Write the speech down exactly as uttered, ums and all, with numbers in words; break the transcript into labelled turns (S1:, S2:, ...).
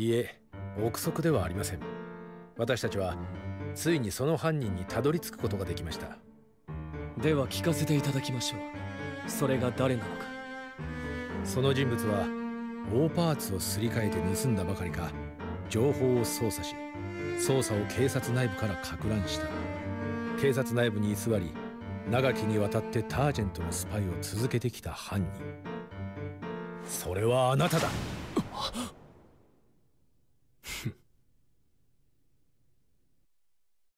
S1: いえ、憶測ではありません。私たちはついにその犯人にたどり着くことができました。
S2: では聞かせていただきましょう。それが誰なのか。
S1: その人物は大パーツをすり替えて盗んだばかりか、情報を操作し、捜査を警察内部からか乱した。警察内部に居座り、長きにわたってタージェントのスパイを続けてきた犯人。それはあなただ。